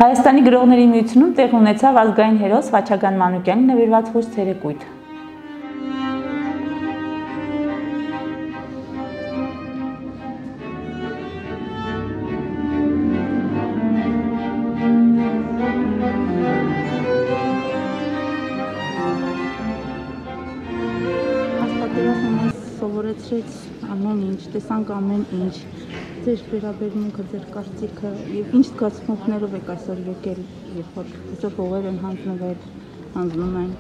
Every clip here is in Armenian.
Հայաստանի գրողների միությունում տեղ ունեցավ ազգային հերոս Վաչագան Մանուկյանի նվիրված խուս ցերեկույթ։ Սովորեցրեց ամեն ինչ, տեսանք ամեն ինչ, ձեր վերաբերմունքը, ձեր կարծիքը եւ ինչ զգացմունքներով եք այսօր եկել, երբ որ այսօր հողեր են հանձնում են։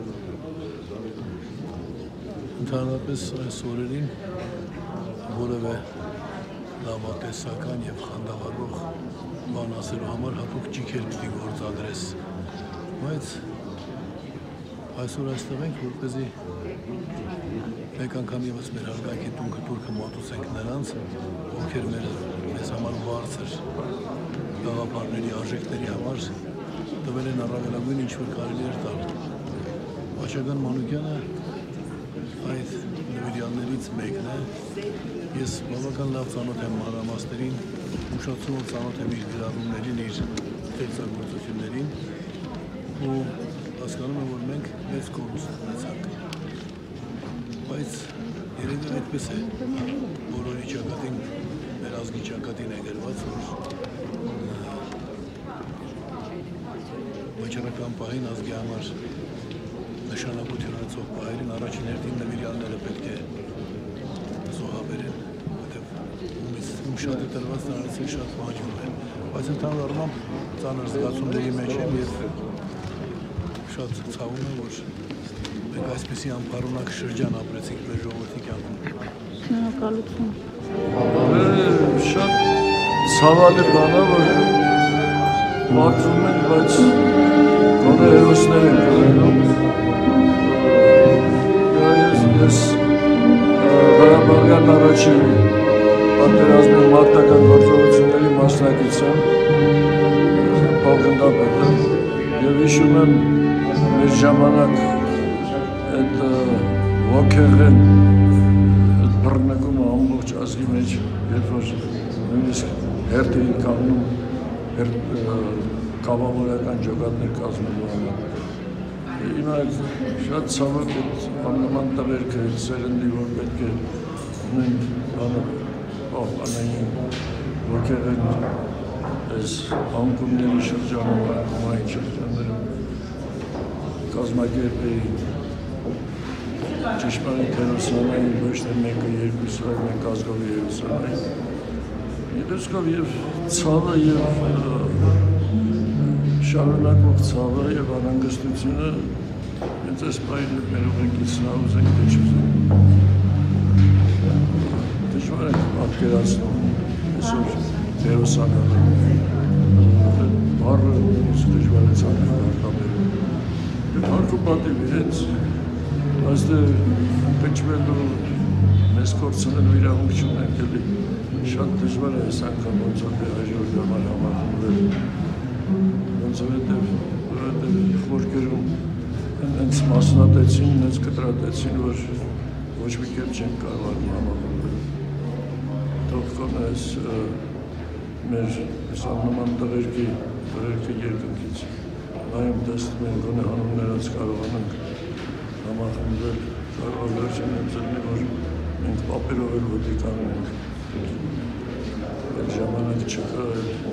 Ընդհանրապես այս օրերին որևէ լավատեսական եւ խանդավառող բան ասելու համար հատուկ ջիքեր պիտի գործադրես, բայց այսօր այստեղ ենք, որպեսզի մեկ անգամ ևս մեր հարգանքի տունքը թուրքը մատուցենք նրանց, ովքեր մեզ համար բարձր գաղափարների, արժեքների համար տվել են առավելագույն ինչ-որ կարելի էր տալ։ Վաչագան Մանուկյանը այդ նվիրյալներից մեկն է։ Ես բավական լավ ծանոթ եմ մանրամասներին, ուշացումով ծանոթ եմ իր գրառումներին, իր ստեղծագործություններին ու հասկանում եմ, որ մենք մեծ կորուստ ունեցանք։ Բայց երևի այդպես է, բոլորի ճակատին, մեր ազգի ճակատին է գրված, որ վաճառական պահին ազգի համար նշանակություն ունեցող պահերին առաջին հերթին նվիրյալները պետք է զոհաբերեն, որովհետև ում շատ է տրված նրանցին շատ մահանում են, բայց ընդհանուր առմամբ ծանր զգացումների մեջ եմ եւ շատ ցավում եմ, որ մենք այսպիսի անպարունակ շրջան ապրեցինք մեր ժողովրդի կյանքում։ Շնորհակալություն։ Շատ ցավալի բան է, որ մաքրում են, բայց գոնե հերոսներ են կորենում։ Ես Ղարաբաղյան առաջին պատերազմի մարտական գործողությունների մասնակից եմ, փոխգնդապետ եմ, եւ հիշում եմ մեր ժամանակ այդ ոգեղեն այդ բռնկումը ամբողջ ազգի մեջ, երբ որ նույնիսկ հերթ էին կանգնում կամավորական ջոկատներ կազմելու համար։ Հիմա շատ ցավոք այդ աննման տղերքը սերնդի, որ պետք է ունեն պահպանային ոգեղեն այս անկումների շրջանում, անկումային շրջաններում կազմակերպեին ճշմարիտ հերոսանային, ոչ թե մեկը երկուսը, այլ մենք ազգովի հերոսանային։ Իդրսկով եւ ցավը եւ շարունակող ցավը եւ անհանգստությունը հենց այս պահին մեր ուղեկիցն ուզենք թե չուզենք։ Դժվար է պատկերացնում այսօր հերոսանալը։ Բառը դժվար է ցանկապատել։ Հարկու պատիվ իրենց, այստեղ պեչվելու մեզ կործնելու իրավունք չունենք էլի, շատ դժվար է այս անգամ ոնց որ հաջորդ համար համախմբվել, ոնց որովհետև խորքերում հենց մասնատեցին, հենց կտրատեցին, որ ոչ մի կերպ չեն կարողանում համախմբվել։ Թող կոնե այս մեր աննման տղերքի երկնքից այմ տեսնում են գոնե հանումներած կարողանանք համախմբվել, կարող վերջին ընձրնի, որ մենք պապերով էլ ոտի կանում ենք, այդ ժամանակ չկա,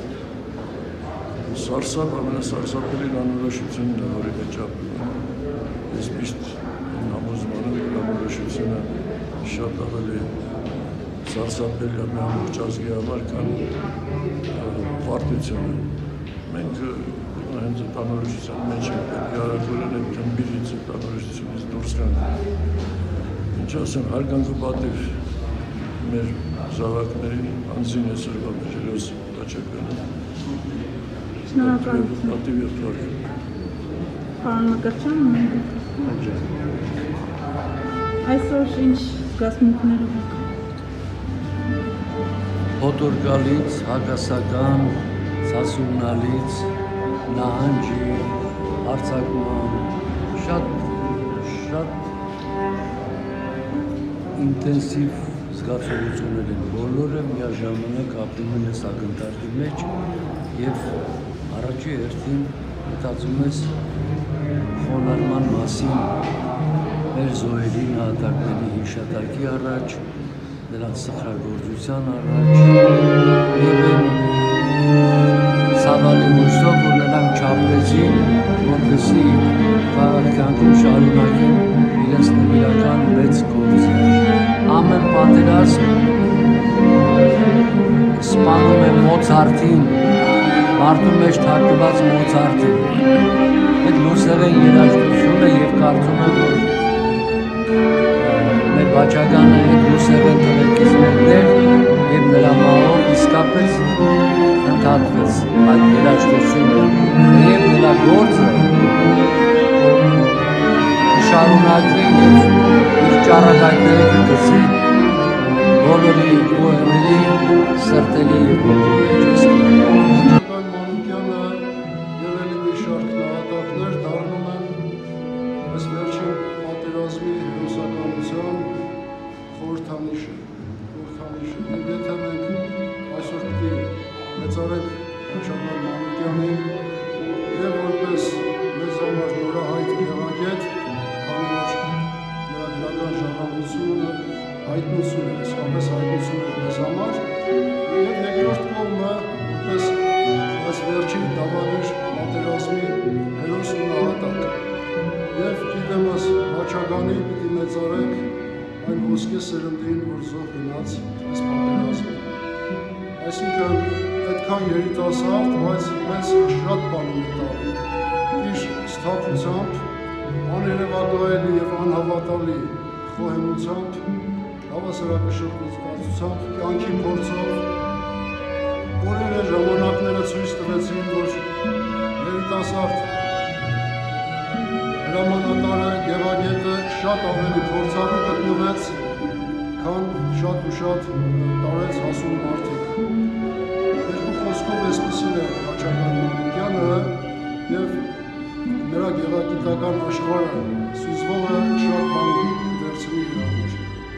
սարսափ, ամենասարսափելին անորոշությունն է, որի մեջ ապրում են։ Ես միշտ համոզման եմ, որ անորոշությունը շատ ավելի սարսափելի է ամբողջ ազգի համար, քան պարտությունը։ Մենք հենց այդ անորոշության մեջ ենք, պետք է արագորեն այդ թմբիրից, այդ անորոշությունից դուրս գանք։ Ինչ ասեմ, հարգանք ու պատիվ մեր զավակներին, անձին այսօրվա մեր հերոս Վաչագանը։ Շնորհակալություն։ Պատիվ եւ թորք։ Պարոն Մկրտչյան, այսօր ինչ զգացմունքներով եք։ Հոտորկալից, հակասական, սասունալից, նահանջի, արձակման, շատ ինտենսիվ զգացողություններ են, բոլորը միաժամանակ ապրում են այս ակնթարթի մեջ և Առաջի հերթին մտածում ես խոնարհման մասին, մեր զոհերի նահատակների հիշատակի առաջ, նրանց սխրագործության առաջ եւ ցավալի հույսով, որ նրանք չապրեցին, որպեսզի քաղաքականքում շարունակեն իրենց նվիրական մեծ գործը։ Ամեն պատերազմ սպանում է Մոցարտին, մարդու մեջ թաքնված Մոցարտին։ Այդ լուսեղեն երաժշտությունը եւ կարծում եմ, որ մեր վաճականը այդ լուսեղեն տղեկից մեկն էր եւ նրա մահով իսկապես ընդհատվեց այդ երաժշտությունը եւ նրա գործը շարունակվի եւ իր ճառագայթները կգցի բոլորի ուղեղների, սրտերի եւ բոլորի միջոցով։ Մանուկյանը եւ ելի մի շարք նահատակներ դառնում են այս վերջին պատերազմի հերոսականության խորհրդանիշը։ Եվ եթե մենք այսօր պիտի մեծարենք Հռչակալ Մանուկյանին եւ որպես մեզ համար նորահայտ գեղագետ, քանի որ նրա դրական ժառանգությունը հայտնություն է, իսկապես հայտնություն է մեզ համար, եւ երկրորդ կողմը որպես այս վերջին դավադիր պատերազմի հերոս ու նահատակ։ Եվ իդեմս Վաչագանի պիտի մեծարենք այն ոսկե սերնդին, որ զոհ գնաց այս պատերազմին։ Այսինքն այդքան երիտասարդ, բայց մեզ շատ բան ունի տալու։ Իր սթափությամբ, աներևակայելի եւ անհավատալի խոհեմությամբ, հավասարակշռվածությամբ, կյանքի փորձով օրերը ժամանակները ցույց տվեցին, որ երիտասարդ հրամանատարը, գեղագետը շատ ավելի փորձառու գտնվեց, քան շատ ու շատ տարեց հասուն մարդիկ։ Երկու խոսքով այսպիսին է Հռչակալ Մանուկյանը եւ նրա գեղագիտական աշխարհը սուզվող է շատ բան վերցնի իր համար։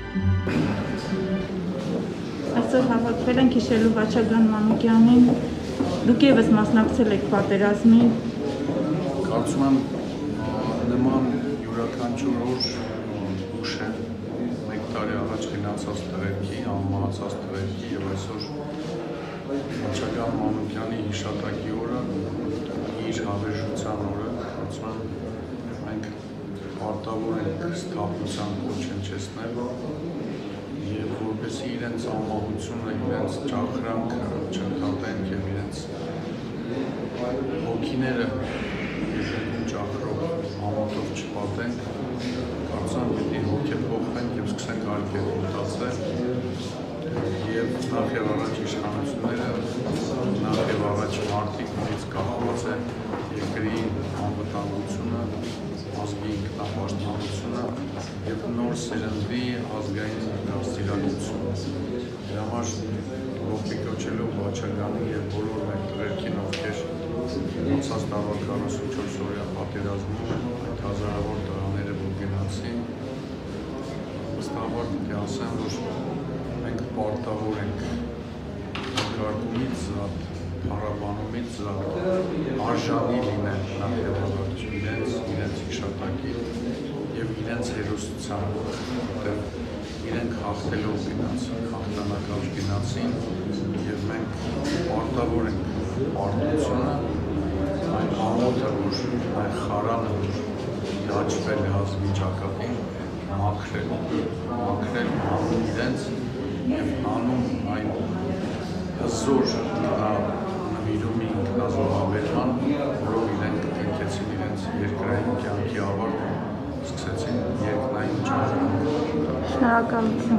Այսօր հավաքվել ենք հիշելու Վաչագան Մանուկյանին, դուք եւս մասնակցել եք պատերազմին։ Կարծում եմ նման յուրաքանչյուր օր ուշ է մեկ տարի առաջ գնացած տղերքի, անմահացած տղերքի եւ այսօր Վաչագան Մանուկյանի հիշատակի օրը, իր հավերժության օրը, կարծում եմ մենք պարտավոր ենք սթափության կոչնչեցնել եւ որպեսզի իրենց անմահությունը, իրենց ճախրանքը չընդհատենք եւ իրենց հոգիները երկրում ճախրով ամոթով չպատենք, կարծում եմ պիտի հոգեփոխվենք եւ սկսենք այլ կերպ մտածել եւ նախ եւ առաջ իշխանությունները, նախ եւ առաջ մարդիկ, որից կախված է երկրի անվտանգությունը, ազգի ինքնապաշտպանությունը եւ նոր սերնդի ազգային դաստիարակությունը։ Դրա համար ողջ կոչելով Վաչագանի եւ բոլոր մեր տղերքին, ովքեր անցած տարվա 44-օրյա պատերազմում այդ հազարավոր տղաները որ գնացին, վստահաբար պիտի ասեմ, որ մենք պարտավոր ենք կարգումից զատ, փառաբանումից զատ, արժանի լինել նախ եւ առաջ իրենց հիշատակի եւ իրենց հերոսության, որտեղ իրենք հաղթելով գնացին, հաղթանակած գնացին եւ մենք պարտավոր ենք պարտությունը, այն ամոթը, որ այն խարանը, որ դաջվել է ազգի ճակատին, մաքրել հանուն իրենց եւ հանուն այն հզոր նվիրումի ինքնազոհաբերման, որով իրենք կնքեցին իրենց երկրային կյանքի ավարտ, սկսեցին երկնային ճաշրանք։ Շնորհակալություն։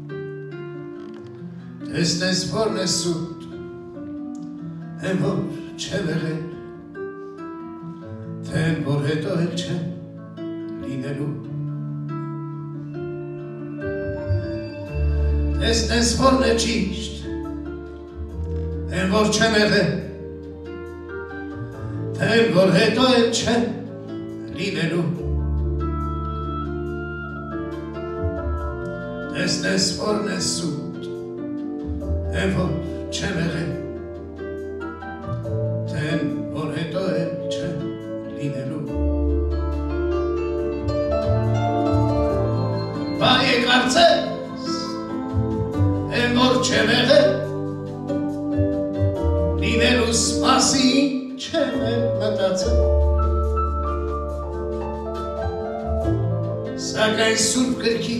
Տեսնես որ նեսուտ, եմ որ չեմ եղել, թե որ հետո էլ չեմ լինելու Տեսնես որն է ճիշտ, թե որ չեմ եղել, թե որ հետո էլ չեմ լինելու Տեսնես որն է սուտ, թե որ չեմ եղել, թե որ հետո էլ չեմ լինելու Բա եկարծես, թե որ չեմ եղել, լինելուս մասին չեմ էլ մտածել Սակայն սուրբ գրքի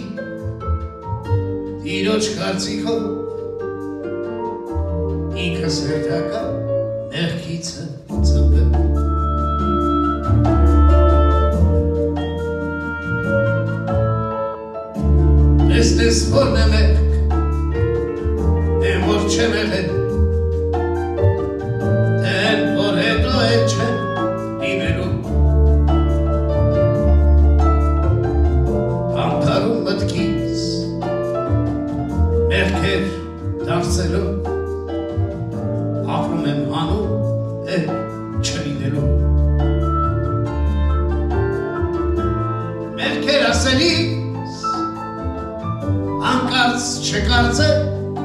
Տիրոջ կարծիքով ինքս հերթական ներքիցը ծնվել Տեսնես որն է մեղք, թե որ չեմ եղել, թե որ հետո էլ չեմ լինելու Անթարում մտքից մեղքեր դարձելով ապրում եմ հանում էլ չլինելու Մեղքեր ասելիս հանկարծ չկարծել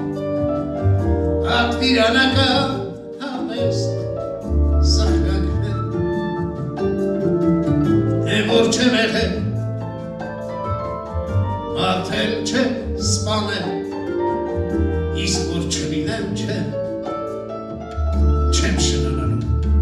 պատվիրանական համեստ սխրակվել Թե որ չեմ եղել, մարդել չեմ սպանել Իսկ որ չլինեմ չեմ շնանալու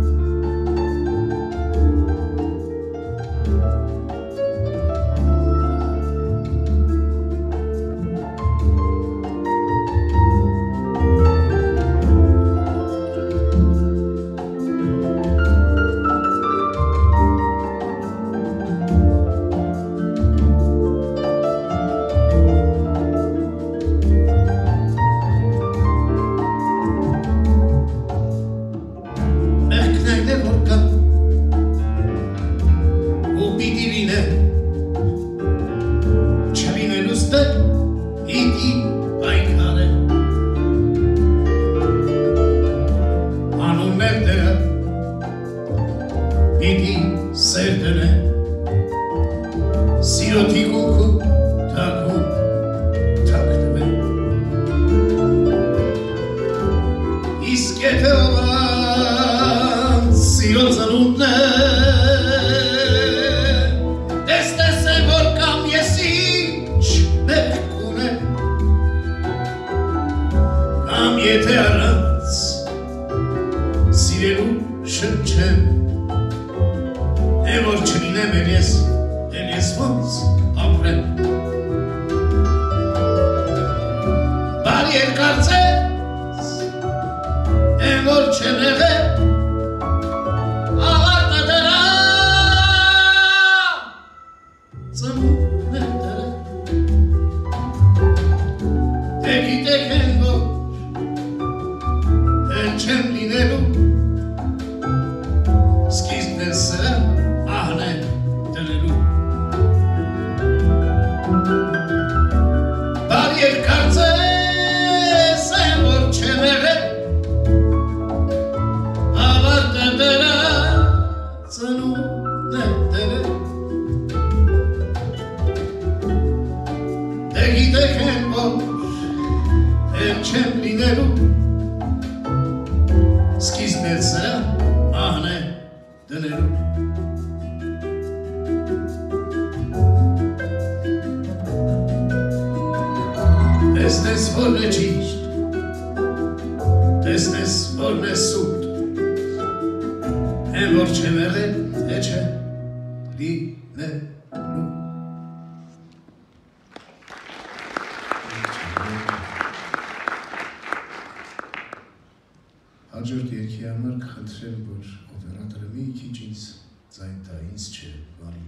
Հաջորդ երկի համար կխնդրեմ, որ օպերատորը մի քիչ ինձ ձայն տա, ինձ չէ, Վարին։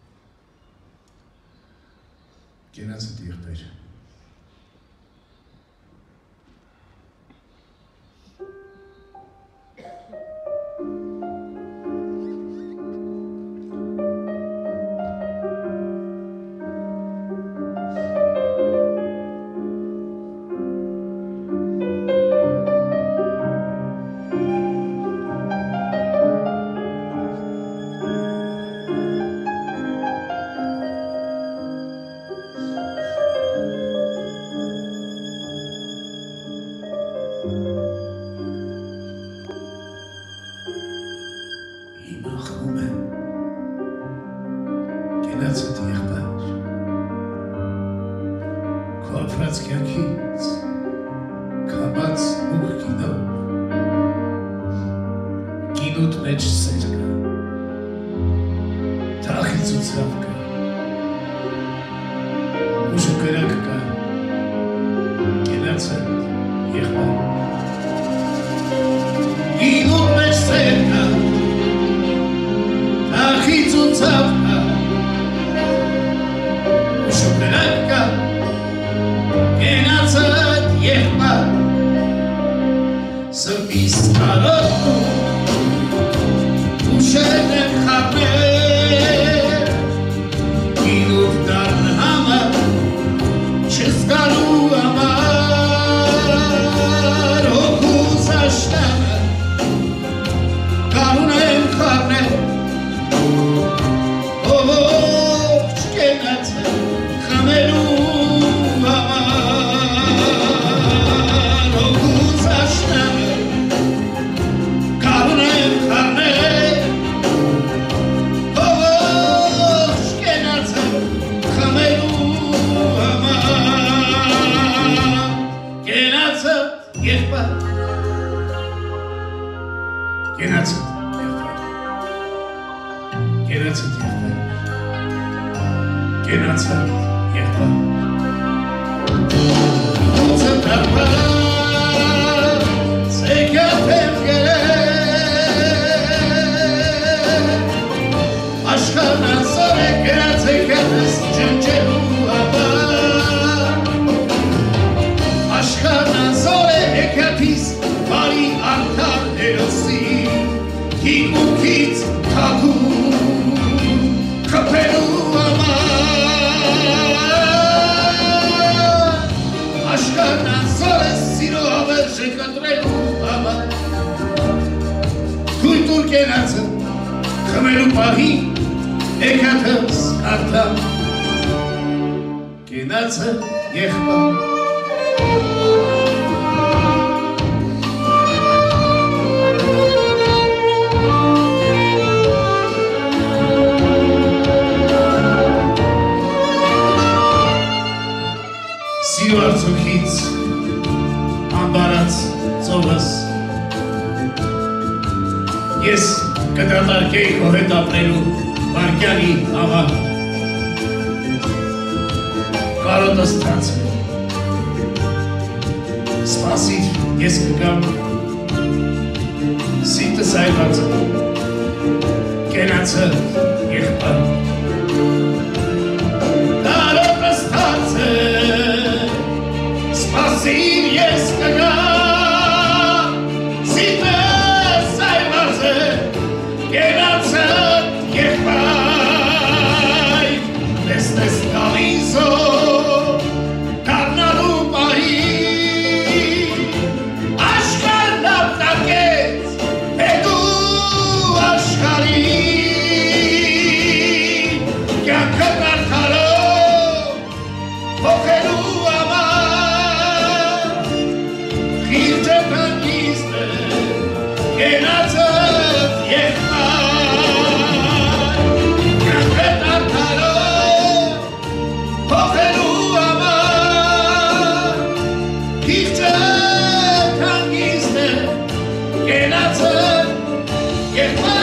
Կենացը տիղբեր։ ապրած կյանքից կապած ուղ կինով կինոտ մեջ սեր կա թախից ու ցավ կա ուժը կրակ կա կենացը եղբայր կինոտ մեջ սեր կա թախից ու ցավ կա ուժը կրակ կա կենացը եղբայր սրտիս կարոտ ուշեն եմ խապել կինուր դարն համար չզգալու համար հոգուս աշտանը կարուն եմ խառնել ողջ կենացը խմելու համար հոգուս աշտանը կարուն եմ խառնել ողջ կենացը խմելու համար կենացը եղբայր կենացը եղբայր կենացը եղբայր ուծը դարբար սեքյատ եմ գերել աշխարհն անսոր է գրած եկետս ջնջելու համար աշխարհն անսոր է եկետիս բարի արդար հերոսի հիգուքից թագում խփելու համար աշխարհն անսոր է սիրո հավերժը կտրելու համար թույլ տուր կենացը խմելու պահի եկաթս արդա կենացը եղբայր Սիրո արցունքից անբարած ծովս ես կդատարկեի քո հետ ապրելու վարկյանի աղա կարոտս թացը սպասիր ես կգամ սիտս այլվածը կենացը եղբայր կարոտս թացը Սպասիր ես կգամ սիտս այլվածը կենացը եղբայր տեսնես գալիզո դառնալու պահի աշխարհն ապտակեց հետու աշխարհի կյանքը կարդալով փոխելու համար խիղճը կանգիստ է կենացը եղբայր կյանքը կարդալով փոխելու համար խիղճը կանգիստ է կենացը եղբայր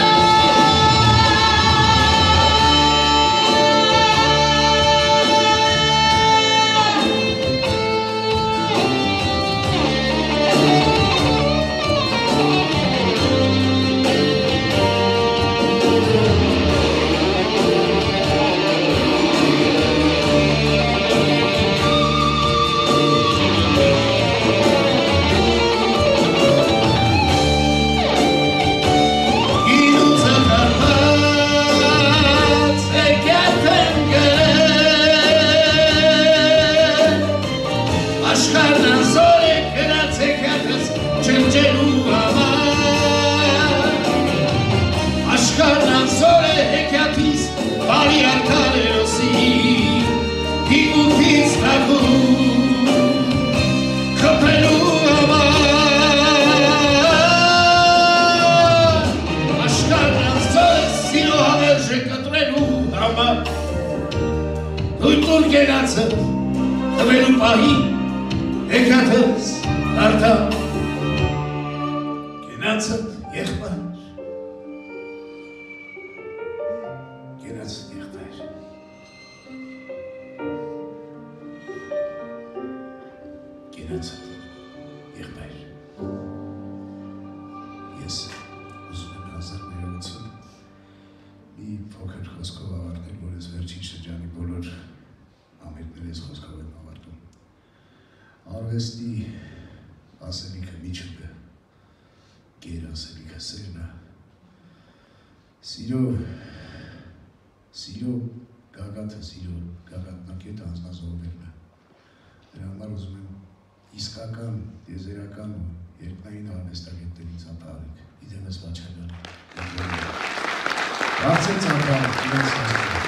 աշխարհն անզոր է գրած եկետս ջնջելու համար աշխարհն անզոր է եկետիս բարի արդար հերոսի հիգուքից թագում խփելու համար աշխարհն անզոր է սիրո հավերժը կտրելու համար թույլ տուր կենացը Տվելու պահի հեքիաթս արդա գնացդ եղբայր գնացդ եղբայր գնացդ եղբայր ես ուզում եմ հազար ներողություն մի փոքր խոսքով ավարտել, որ ես վերջին շրջանի բոլոր ամերկներես խոսքով եմ ավարտում։ Արվեստի ասելիքը միջուկը, գեր ասելիքը սերնը, սիրո գագաթը, սիրո գագաթնակետը անձնազոհվելն է։ Դրա համար ուզում եմ իսկական, եզերական ու երկնային արվեստագետներից ապահարեք, իդեմս Վաչագան։ Հարցեց ապահարեք, իրենց հասկան։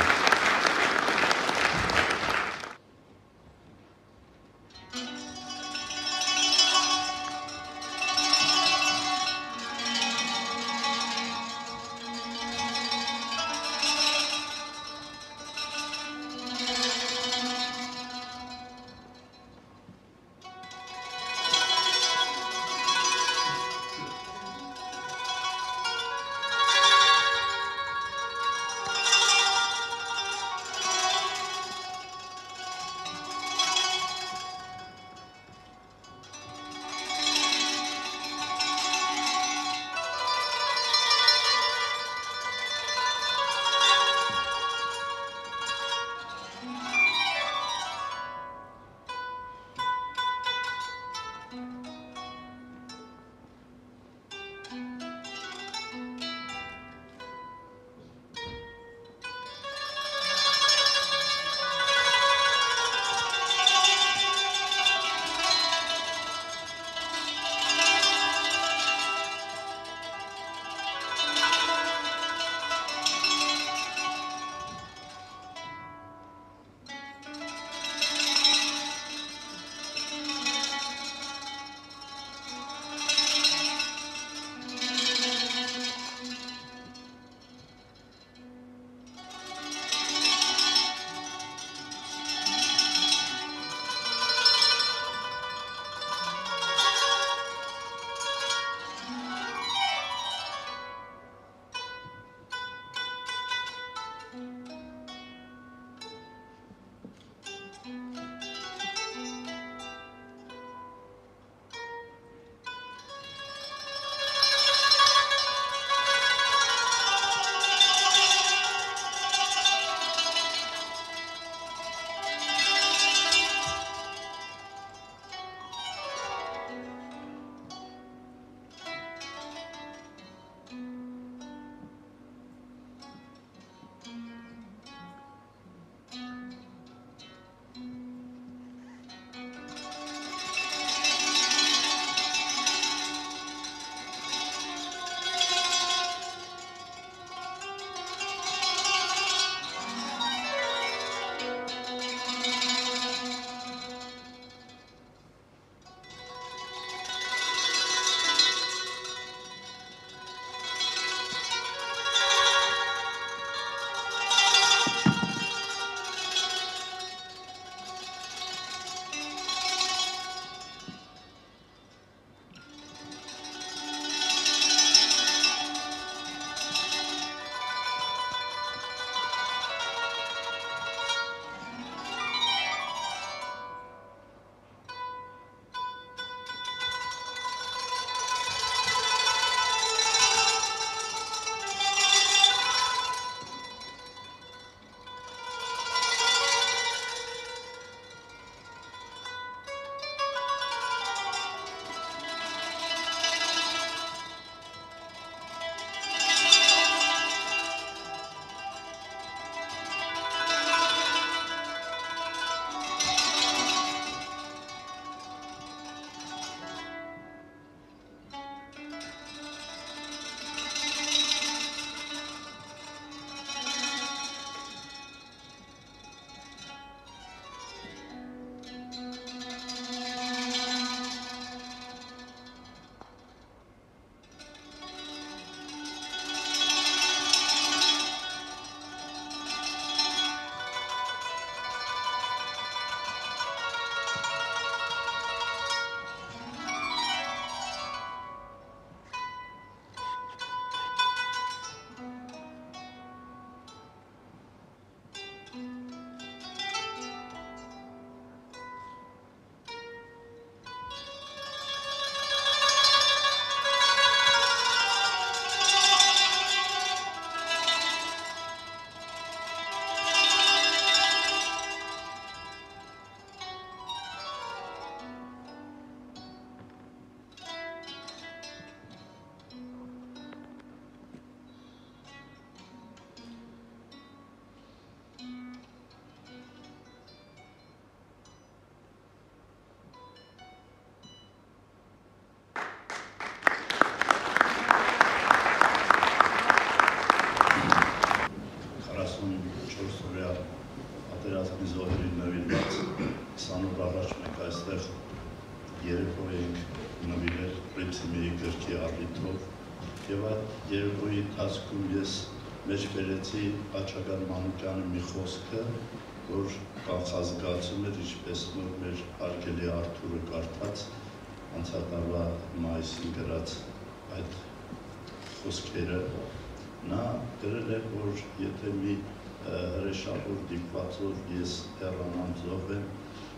այսօր առաջ մենք այստեղ երեկո ենք նվիրել Պրինցիմիի գրքի առիթով եւ այդ երեկոյի ընթացքում ես մեջ բերեցի Խաչագան Մանուկյանի մի խոսքը, որ կանխազգացում էր, ինչպես որ մեր հարգելի Արթուրը կարդաց անցյալ տարվա մայիսին գրած այդ խոսքերը, նա գրել է, որ եթե մի հրեշավոր դիպվածով ես հեռանամ ձով եմ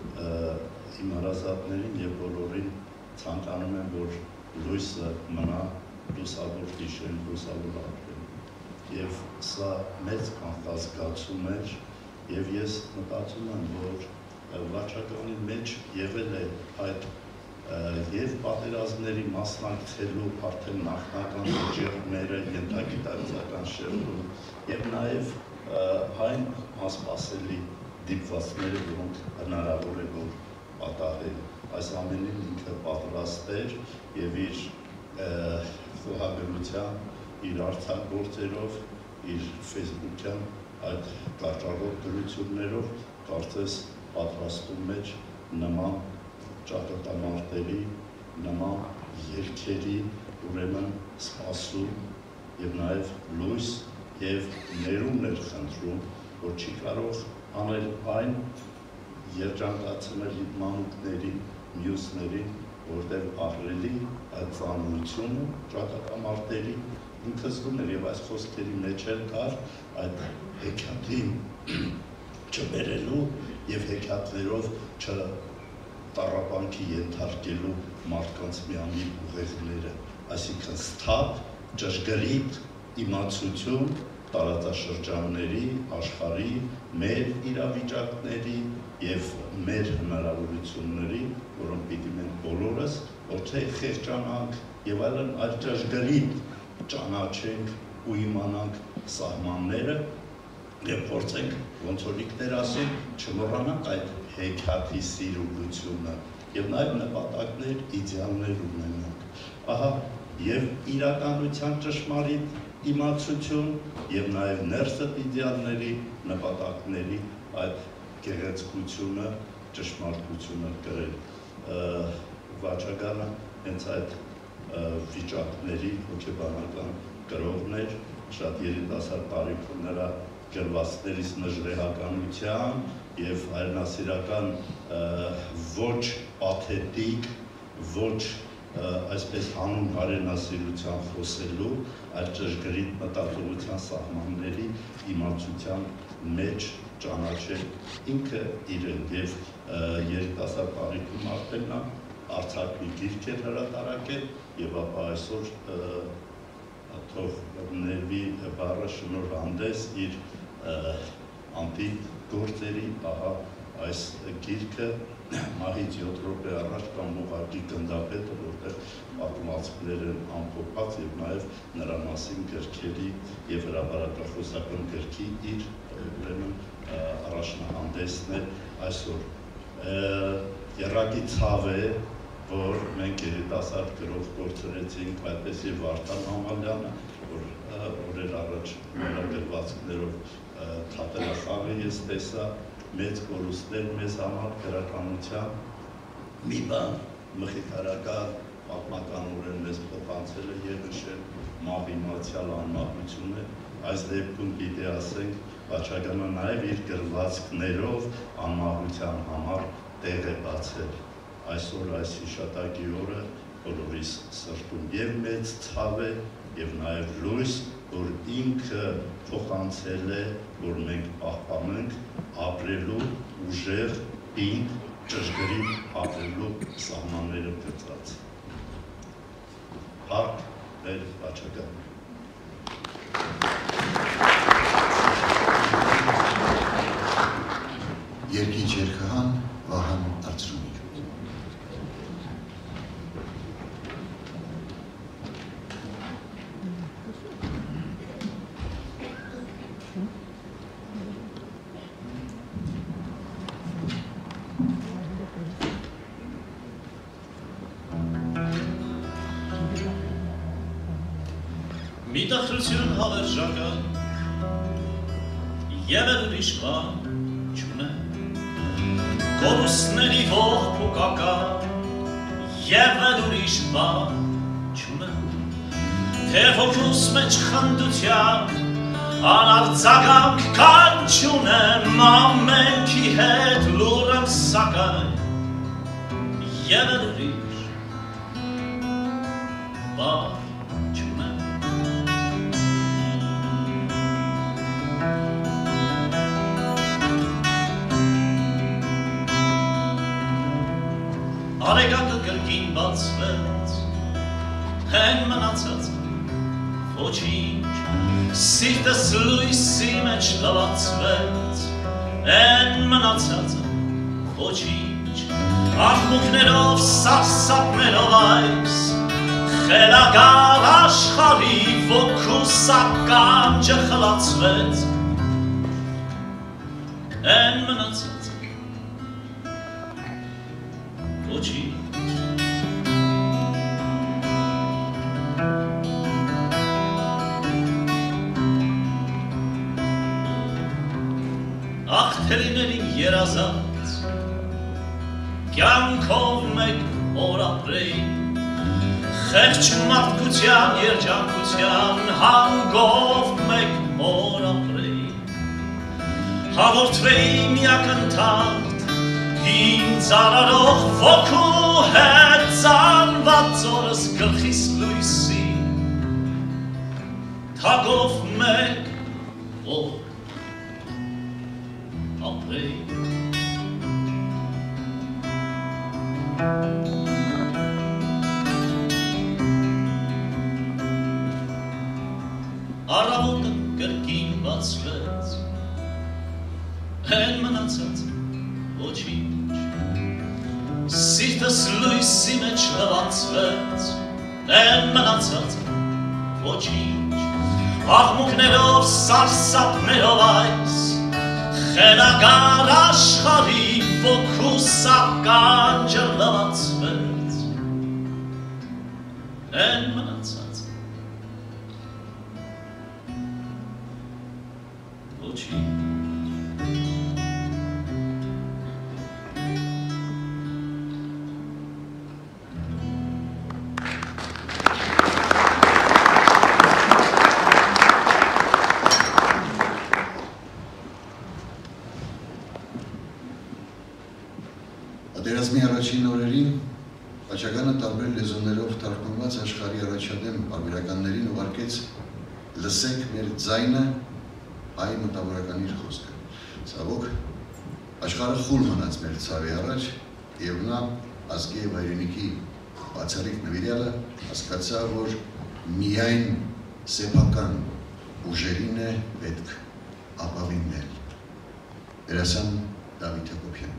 իմ հարազատներին եւ բոլորին ցանկանում եմ, որ լույսը մնա լուսավոր դիշեն, լուսավոր ապրեն։ Եվ սա մեծ կանխազգացում էր եւ ես մտածում եմ, որ վաճառականի մեջ եղել է այդ եւ պատերազմների մասնակցելու արդեն նախնական շրջանները ենթագիտակցական շրջանում եւ նաեւ այն անսպասելի դիպվածները, որոնք հնարավոր է որ պատահել։ Այս ամենին ինքը պատրաստ էր եւ իր խոհաբերության, իր արձակագործերով, իր Facebook-յան այդ կարճավոր գրություններով կարծես պատրաստում էր նման ճակատամարտերի, նման երգերի, ուրեմն սպասում եւ նաեւ լույս եւ ներումն էր խնդրում, որ չի կարող անել այն երջանկացնել իր մանուկներին, մյուսներին, որտեղ ահռելի այդ ծանրությունը ճակատամարտերի ինքը զգում էր եւ այս խոսքերի մեջ էլ կար այդ հեքիաթի չբերելու եւ հեքիաթներով չտառապանքի ենթարկելու մարդկանց միամիտ ուղեղները, այսինքն սթափ, ճշգրիտ իմացություն տարածաշրջանների, աշխարհի, մեր իրավիճակների եւ մեր հնարավորությունների, որոնք պիտի մենք բոլորս օգտե խեղճանանք եւ այլն այլ ճշգրիտ ճանաչենք ու իմանանք սահմանները եւ փորձենք ոնց որ ինքներ ասեն չմոռանանք այդ հեքիաթի սիրուգությունը եւ նաեւ նպատակներ, իդեալներ ունենանք։ Ահա եւ իրականության ճշմարիտ իմացություն եւ նաեւ ներստ իդեալների, նպատակների այդ գեղեցկությունը, ճշմարտությունը կրել։ Վաճառականը հենց այդ վիճակների հոգեբանական կրողն էր, շատ երիտասարդ տարիքում նրա գրվածքներից նժրեհականության եւ այլնասիրական ոչ պաթետիկ, ոչ այսպես հանուն հարենասիրության խոսելու, այլ ճշգրիտ մտածողության սահմանների իմացության մեջ ճանաչել ինքը իրեն եւ երիտասարդ տարիքում արդեն նա արձակի գիրք էր հրատարակել եւ ապա այսօր թող ներվի բառը շնորհանդես իր անտիկ գործերի ահա այս գիրքը մահից 7 րոպե առաջ կամ ուղղակի գնդապետը, որտեղ պատմվածքներ են ամփոփած եւ նաեւ նրա մասին գրքերի եւ հրապարակախոսական գրքի իր ուրեմն առաջնահանդեսն է այսօր։ Եռակի ցավ է, որ մենք երիտասարդ գրող կորցրեցինք, այդպես եւ Վարդան Համալյանը, որ օրեր առաջ նրա գրվածքներով թատերախաղը ես տեսա, մեծ կորուստներ մեզ համար գրականության մի բան մխիթարական պատմականորեն մեզ փոխանցել է եւ նշել մահիմացիալ անմահությունը, այս դեպքում պիտի ասենք Խաչագանը նաեւ իր գրվածքներով անմահության համար տեղ է բացել։ Այսօր այս հիշատակի օրը բոլորիս սրտում եւ մեծ ցավ է եւ նաեւ լույս, որ ինքը փոխանցել է, որ մենք պահպանենք ապրելու ուժեղ, ինք ճշգրիտ ապրելու սահմանները գծած։ Հարկ մեր Խաչագան։ Երկիչ երգահան Վահան Արծրունի։ Մի տխրություն հավերժական եւ ուրիշ բան չունեմ Կորուսների ողբ ու կակա և էլ ուրիշ բան չունեմ Թե հոգուս մեջ խնդության անարձագանք կան չունեմ ամենքի հետ լուր եմ սակայն և էլ ուրիշ բան չունեմ Արեգակը կրկին բացվեց հեն մնացած ոչինչ Սիրտս լույսի մեջ լվացվեց Են մնացածը ոչինչ Աղմուկներով սարսափներով այս Խելագար աշխարհի ոգու սականջը խլացվեց Են մնացածը ոչինչ Աղթերիներին երազած կյանքով մեկ օր ապրեի Խեղճ մարդկության երջանկության հանգով մեկ օր ապրեի Հաղորդվեի միակնթարթ ինձ արարող ոգու հետ ծանված օրս գլխիս լույսի թագով մեկ օր Առավոտը կրկին բացվեց Հեն մնացած ոչինչ Սիրտս լույսի մեջ լվացվեց Հեն մնացած ոչինչ Աղմուկներով սարսափներով այս Խելագար աշխարհի ոգու սականջը լվացվեց Հեն մնացած ոչինչ Պատերազմի առաջին օրերին Աչագանը տարբեր լեզուներով թարգմանված աշխարհի առաջադեմ պարբերականներին ուղարկեց լսեք մեր ձայնը հայ մտավորական իր խոսքը։ Ցավոք աշխարհը խուլ մնաց մեր ցավի առաջ եւ նա ազգի եւ հայրենիքի բացառիկ նվիրյալը հասկացա, որ միայն սեփական ուժերին է պետք ապավինել։ Դերասան Դավիթ Հակոբյան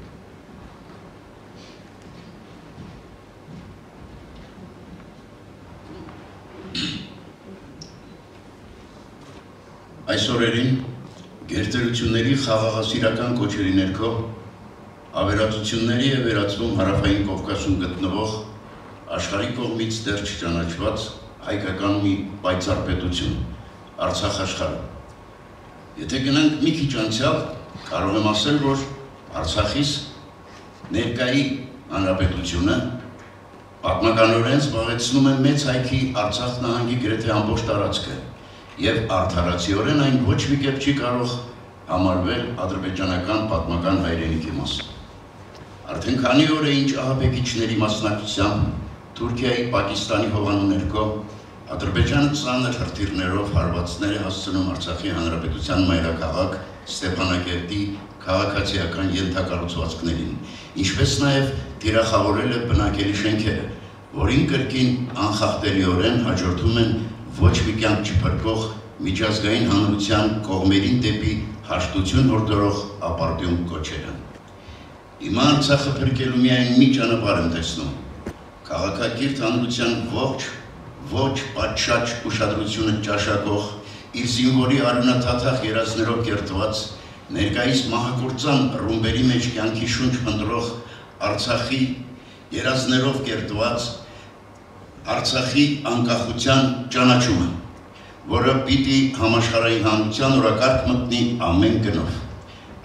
Այս օրերին գերտերությունների խաղաղասիրական կոչերի ներքո ավերածությունների է վերածվում հարավային Կովկասում գտնվող աշխարհի կողմից դեռ չճանաչված հայկական մի պայծառ պետություն Արցախ աշխարհը։ Եթե գնանք մի քիչ անցյալ, կարող եմ ասել, որ Արցախից ներկայի հանրապետությունը պատմականորեն զբաղեցնում է մեծ հայքի Արցախ նահանգի գրեթե ամբողջ տարածքը եւ արդարացիորեն այն ոչ մի կերպ չի կարող համարվել ադրբեջանական պատմական հայրենիքի մաս։ Արդեն քանի օր է ինչ ահաբեկիչների մասնակցությամբ Թուրքիայի, Պակիստանի հովանու ներքո Ադրբեջանը ծանր հրթիռներով հարվածներ է հասցնում Արցախի հանրապետության մայրաքաղաք Ստեփանակերտի քաղաքացիական ենթակառուցվածքներին, ինչպես նաև թիրախավորել է բնակելի շենքերը, որին կրկին անխախտելիորեն հաջորդում են ոչ մի կյանք չփրկող միջազգային հանրության կողմերին դեպի հաշտություն հորդորող ապարդյուն կոչերը։ Հիմա Արցախը փրկելու միայն մի ճանապարհ եմ տեսնում՝ քաղաքակիրթ հանրության ոչ պատշաճ ուշադրությունը ճաշակող, իր զինվորի արյունաթաթախ երազներով կերտված, ներկայիս մահակործան ռումբերի մեջ կյանքի շունչ փնտրող Արցախի երազներով կերտված Արցախի անկախության ճանաչումը, որը պիտի համաշխարհային հանրության օրակարգ մտնի ամեն գնով։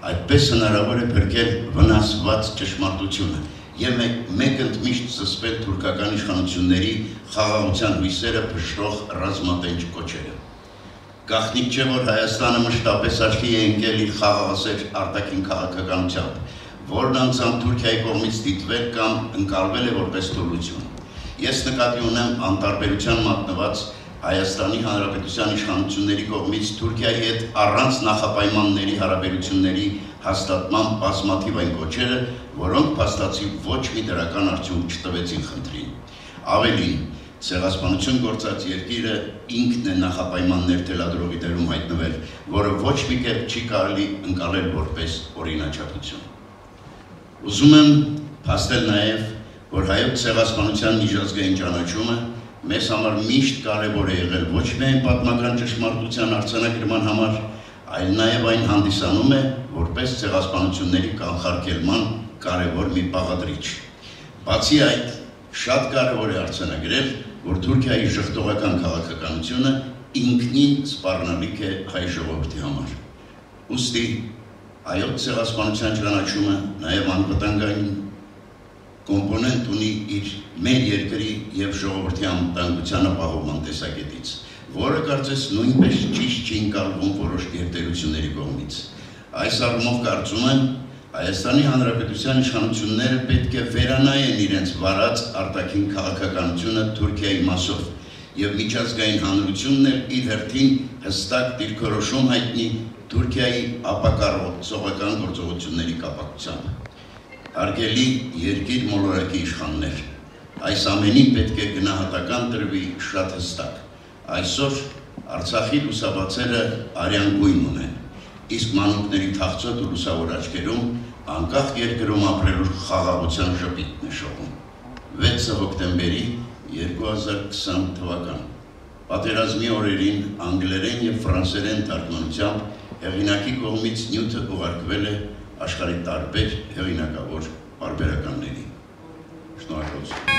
այդպես հնարավոր է փրկել վնասված ճշմարտությունը եւ մեկ ընդմիշտ զսպել թուրքական իշխանությունների խաղաղության հույսերը փշրող ռազմատենչ կոչերը։ Գաղտնիք չէ, որ Հայաստանը մշտապես աչքի է ընկել իր խաղաղասեր արտաքին քաղաքականությամբ, որն անձամբ Թուրքիայի կողմից դիտվել կամ ընկալվել է որպես թուլություն։ Ես նկատի ունեմ անտարբերության մատնված Հայաստանի Հանրապետության իշխանությունների կողմից Թուրքիայի հետ առանց նախապայմանների հարաբերությունների հաստատման բազմաթիվ այն կոչերը, որոնք փաստացի ոչ մի դրական արդյունք չտվեցին խնդրին։ Ավելին, ցեղասպանություն գործած երկիրը ինքն է նախապայմաններ թելադրողի դերում հայտնվել, որը ոչ մի կերպ չի կարելի ընկալել որպես օրինաչափություն։ Ուզում եմ փաստել նաև, որ հայոց ցեղասպանության միջազգային ճանաչումը մեզ համար միշտ կարևոր է եղել ոչ միայն պատմական ճշմարտության արձանագրման համար, այլ նաև այն հանդիսանում է որպես ցեղասպանությունների կանխարգելման կարևոր մի բաղադրիչ։ Բացի այդ, շատ կարևոր է արձանագրել, որ Թուրքիայի ժխտողական քաղաքականությունը ինքնին սպառնալիք է հայ ժողովրդի համար։ Ուստի հայոց ցեղասպանության ճանաչումը նաև անվտանգային կոմպոնենտ ունի իր մեր երկրի եւ ժողովրդի անվտանգության ապահովման տեսակետից, որը կարծես նույնպես ճիշտ չի ընկալվում որոշ գերտերությունների կողմից։ Այս առումով կարծում եմ, Հայաստանի Հանրապետության իշխանությունները պետք է վերանայեն իրենց վարած արտաքին քաղաքականությունը Թուրքիայի մասով եւ միջազգային հանրությունն էլ իր հերթին հստակ դիրքորոշում հայտնի Թուրքիայի ապակառուցողական գործողությունների կապակցությամբ։ Հարգելի երկիր մոլորակի իշխաններ, այս ամենին պետք է գնահատական տրվի շատ հստակ։ Այսօր Արցախի լուսաբացերը արյան գույն ունեն, իսկ մանուկների թախծոտ ու լուսավոր աչքերում անկախ երկրում ապրելու խաղաղության ժպիտն է շողում։ 6 հոկտեմբերի 2020 թվական պատերազմի օրերին անգլերեն եւ ֆրանսերեն թարգմանությամբ հեղինակի կողմից նյութը ուղարկվել է աշխարհի տարբեր հեղինակավոր պարբերականների։ Շնորհակալություն։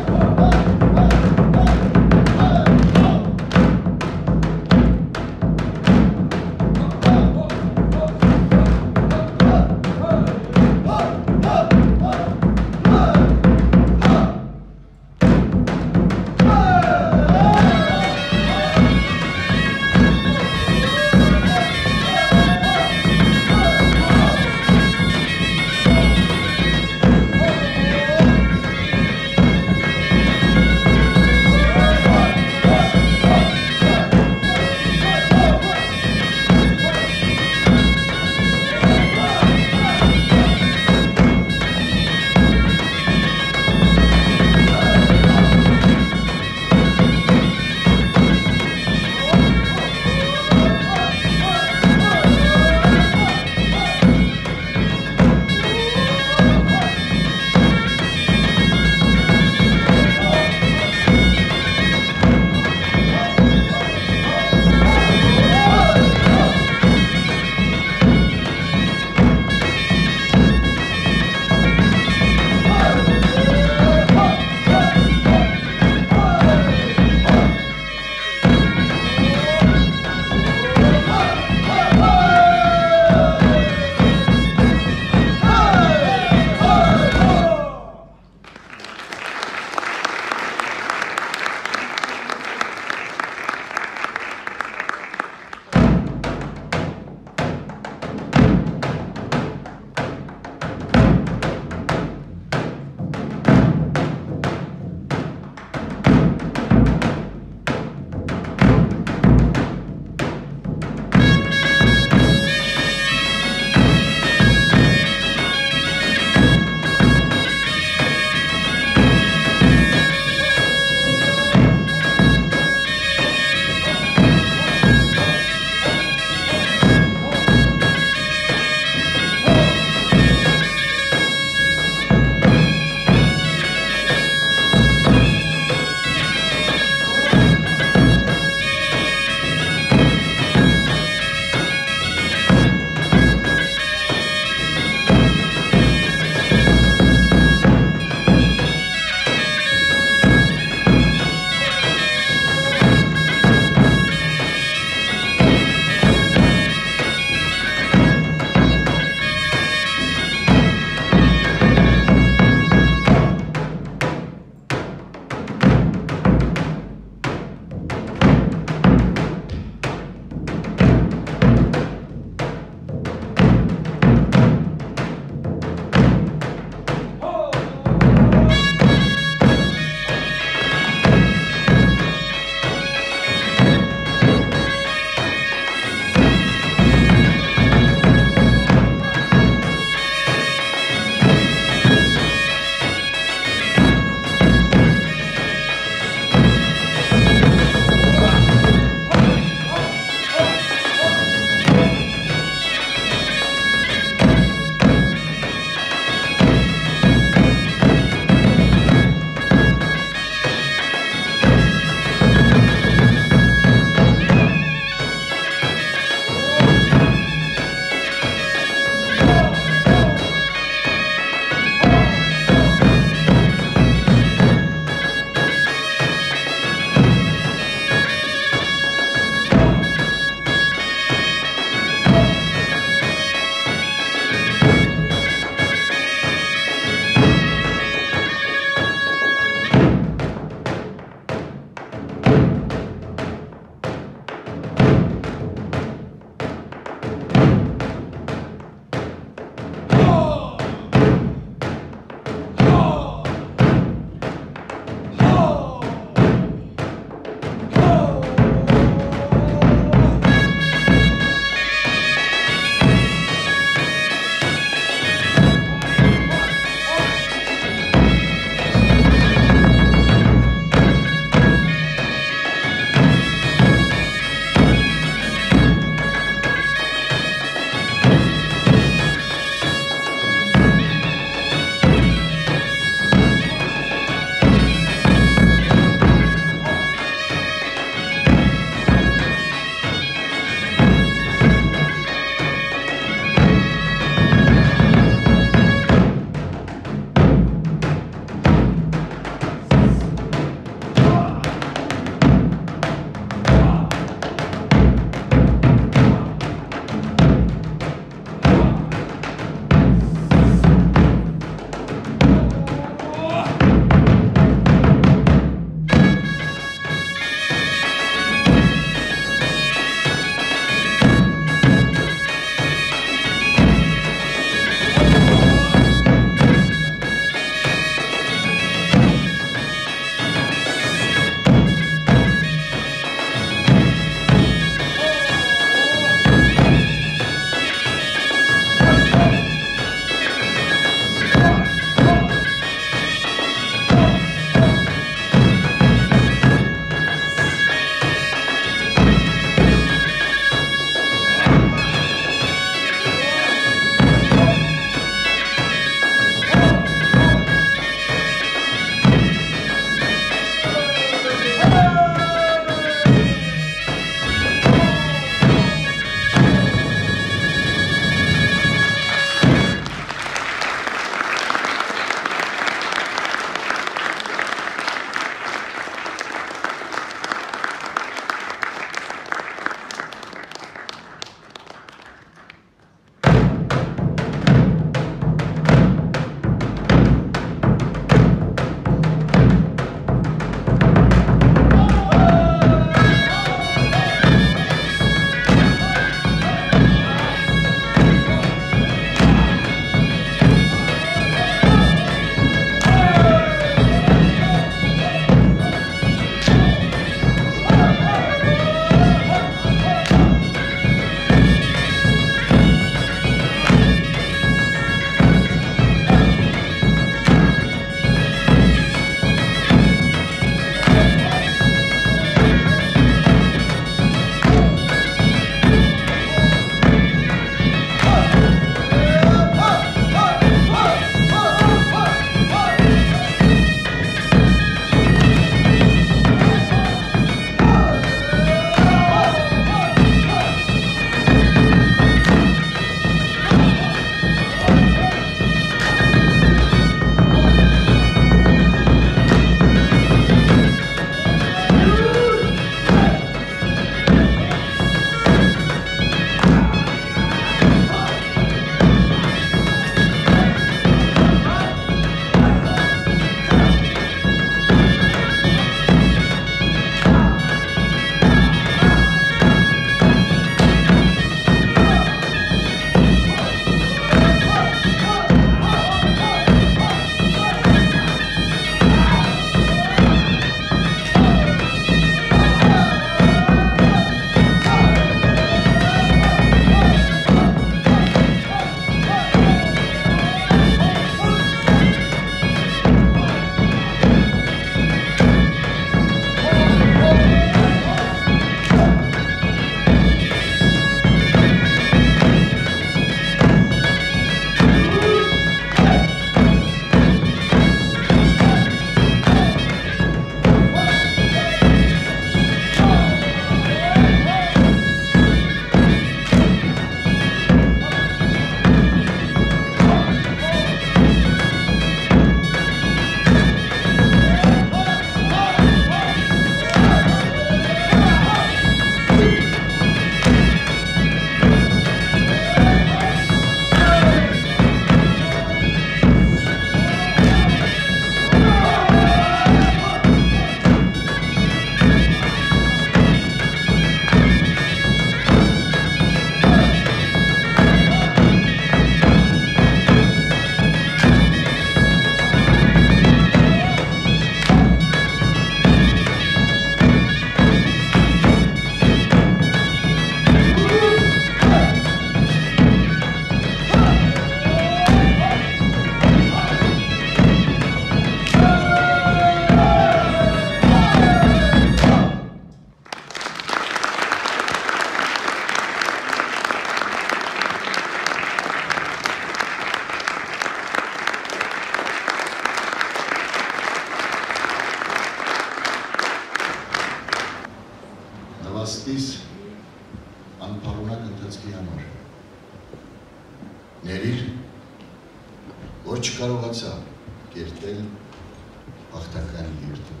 չկարողացա կերտել հաղթական երթուղ։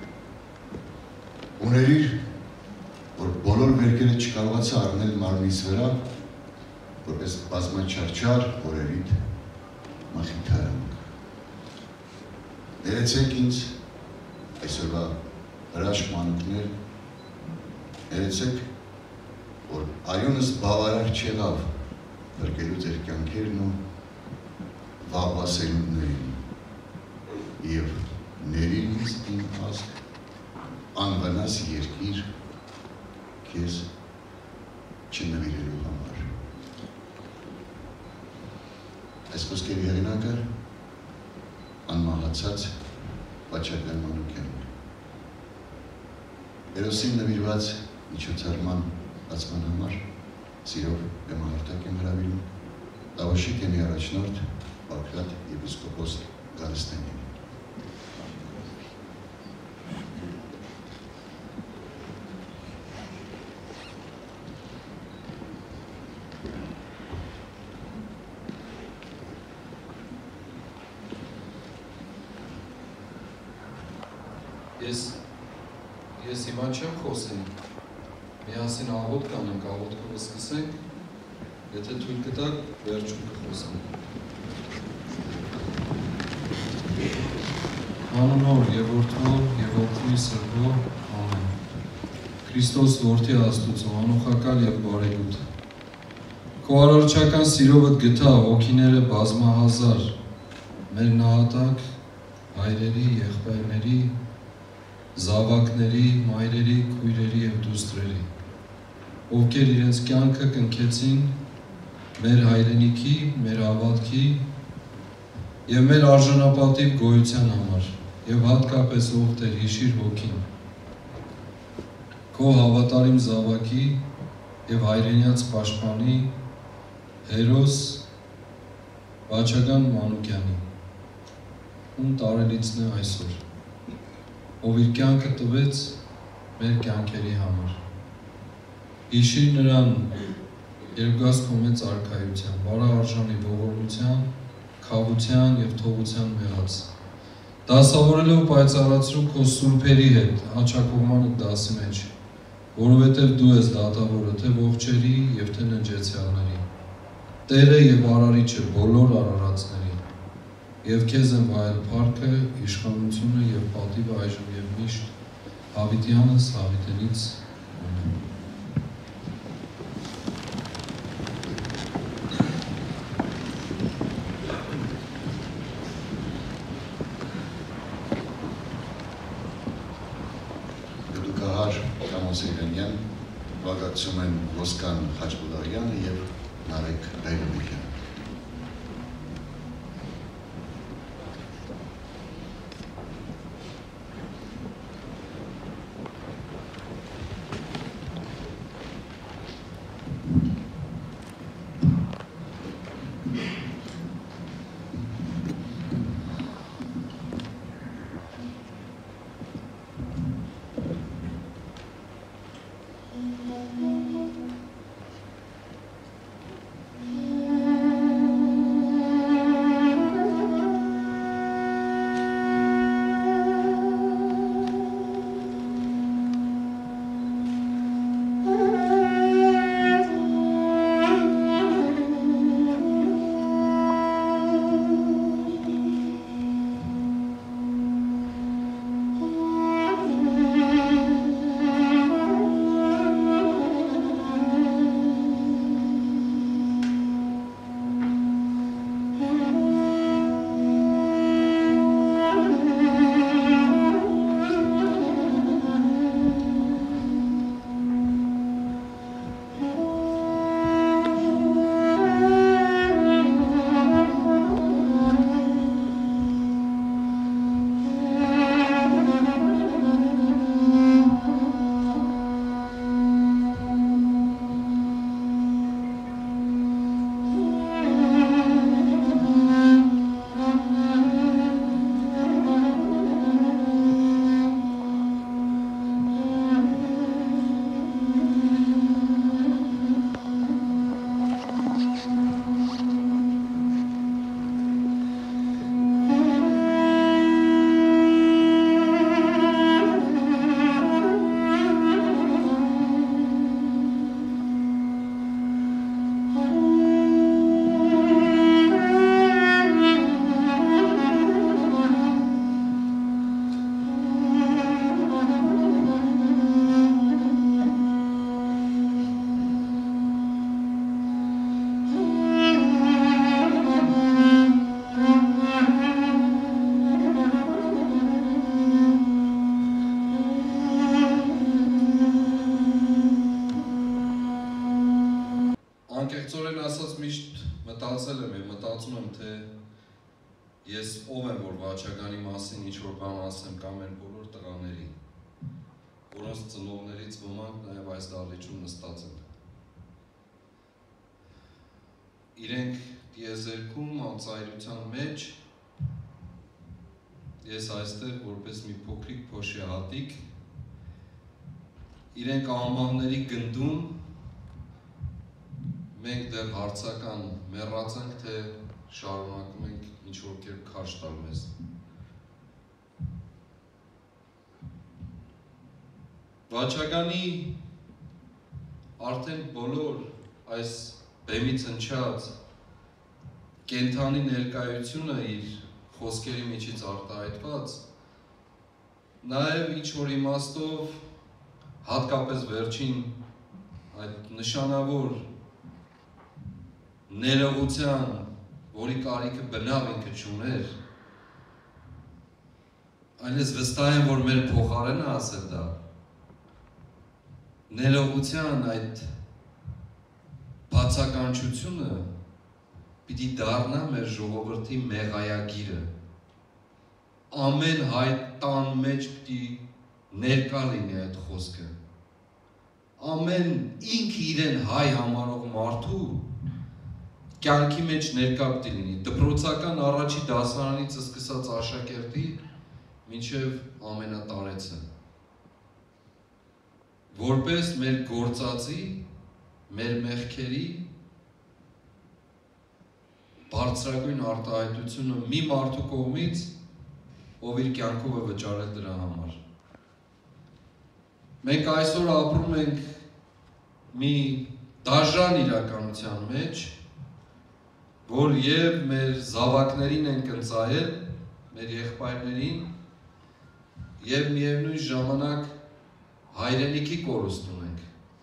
Ուներիր, որ բոլոր վերքերը չկարողացա առնել մարմնիս վրա, որպես բազմաչարչար օրերիդ մխիթարանք։ Ներեցեք ինձ այսօրվա հրաշք մանուկներ, ներեցեք, որ արյունս բավարար չեղավ բրկելու ձեր կյանքերն ու վաղվա սերունդներին և ների ինձ իմ ազգ անվնաս երկիր քեզ չնվիրելու համար։ Այս խոսքերի հեղինակը անմահացած Վաչագան Մանուկյանն է։ Հերոսին նվիրված միջոցառման բացման համար սիրով բեմահարթակ եմ հրավիրում Տավոշի թեմի առաջնորդ Բագրատ եպիսկոպոս Գալստյանին։ Ես հիմա չեմ խոսեն, միասին աղոտ կանենք, աղոտքը վսկսենք, եթե թույլ կտակ, վերջում կխոսենք։ Անունով և որդվով և որդվի սրբով, ամեն։ Քրիստոս որդի աստուծո, անուխակալ և բարեգութ։ Քո արարչական սիրովդ գտա հոգիները բազմահազար, մեր նահատակ, հայրերի, եղբայրների, զավակների, մայրերի, քույրերի և դուստրերի, ովքեր իրենց կյանքը կնքեցին մեր հայրենիքի, մեր հավատքի և մեր արժանապատիվ գոյության համար և հատկապես ով Տեր հիշիր ոգին, քո հավատարիմ զավակի և հայրենյաց պաշտպանի հերոս Վաչագան Մանուկյանի, ում տարելիցն է այսօր, ով իր կյանքը տվեց մեր կյանքերի համար։ Հիշիր նրան, երբ գաս քո մեծ արքայության, բարեարժանի ողորմության, քավության և թողության մեղաց։ Դասավորելով պայծառացրու քո սուրբերի հետ հաչակողմանը դասի մեջ, որովհետև դու ես դատավորը թե ողջերի և թե ննջեցյալների, Տերը և արարիչը բոլոր արարածների, և քեզ եմ վայել փառքը, իշխանությունը և պատիվը այժմ և միշտ, Հավիտյանս Հավիտենից ունեմ։ Գդուկահար Կամոս Էյրանյան, վագակցում են Ոսկան Խաչբուլաղյանը և Նարեկ Հայրամիկյանը։ ես ով եմ, որ Վաչագանի մասին ինչ-որ բան ասեմ կամ են բոլոր տղաների, որոնց ծնողներից ոմանք նաև այս դահլիճում նստած են։ Իրենք տիեզերքում անծայրության մեջ, ես այստեղ որպես մի փոքրիկ փոշիահատիկ, իրենք անվանների գնդում, մենք դեռ հարցական մեռած ենք, թե շարունակում ենք ինչ-որ կերպ քաշ տալ մեզ։ Վաչագանի արդեն բոլոր այս բեմից հնչած կենթանի ներկայությունը իր խոսքերի միջից արտահայտված, նաև ինչ-որ իմաստով հատկապես վերջին այդ նշանավոր ներողության, որի կարիքը բնավ ինքը չուներ, այլ ես վստահ եմ, որ մեր փոխարենը ասել դա, ներողության այդ բացականչությունը պիտի դառնա մեր ժողովրդի մեղայագիրը, ամեն հայ տան մեջ պիտի ներկա լինի այդ խոսքը, ամեն ինքը իրեն հայ համարող մարդու կյանքի մեջ ներկա պիտի լինի, դպրոցական առաջի դասարանից սկսած աշակերտի մինչև ամենատարեցը, որպես մեր գործածի, մեր մեղքերի բարձրագույն արտահայտությունը մի մարդու կողմից, ով իր կյանքով է վճարել դրա համար։ Մենք այսօր ապրում ենք մի դաժան իրականության մեջ, որ և մեր զավակներին ենք ընծայել, մեր եղբայրներին, և միևնույն ժամանակ հայրենիքի կորուստ ունենք։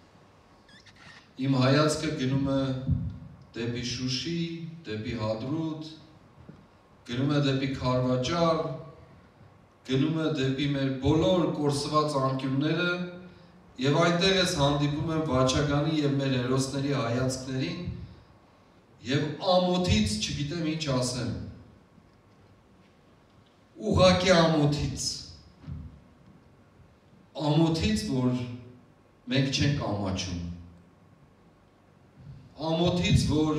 Իմ հայացքը գնում է դեպի Շուշի, դեպի Հադրութ, գնում է դեպի Քարվաճար, գնում է դեպի մեր բոլոր կորսված անկյունները և այնտեղ ես հանդիպում եմ Վաչագանի և մեր հերոսների հայացքներին և ամոթից չգիտեմ ինչ ասեմ, ուղղակի ամոթից, որ մենք չենք ամաչում, ամոթից, որ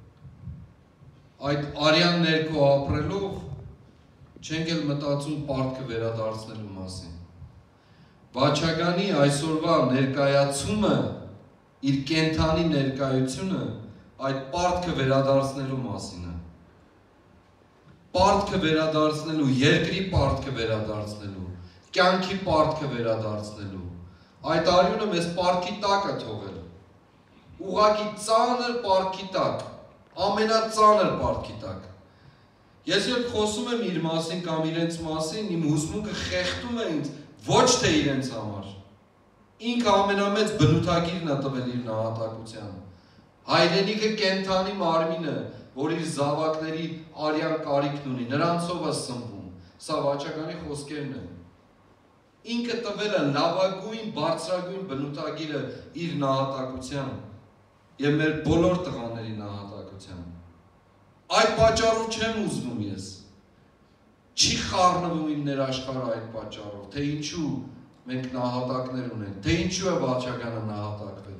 այդ արյան ներքո ապրելով չենք էլ մտածում պարտքը վերադարձնելու մասին։ Վաչագանի այսօրվա ներկայացումը, իր կենթանի ներկայությունը այդ պարտքը վերադարձնելու մասին է։ Պարտքը վերադարձնելու, երկրի պարտքը վերադարձնելու, կյանքի պարտքը վերադարձնելու։ Այդ արյունը մեզ պարտքի տակ է թողել։ Ուղղակի ծանր պարտքի տակ, ամենածանր պարտքի տակ։ Ես երբ խոսում եմ իր մասին կամ իրենց մասին, իմ հուզմունքը խեղդում է ինձ ոչ թե իրենց համար։ Ինքը ամենամեծ բնութագիրն է տվել իր նահատակության։ Հայրենիքը կենթանի մարմինը, որ իր զավակների արյան կարիքն ունի, նրանցով է սնվում, սա Վաչագանի խոսքերն են։ Ինքը տվել է լավագույն, բարձրագույն բնութագիրը իր նահատակության և մեր բոլոր տղաների նահատակության։ Այդ պատճառով չեմ ուզվում ես, չի խառնվում իմ ներաշխարհը այդ պատճառով, թե ինչու մենք նահատակներ ունենք, թե ինչու է Վաչագանը նահատակվել,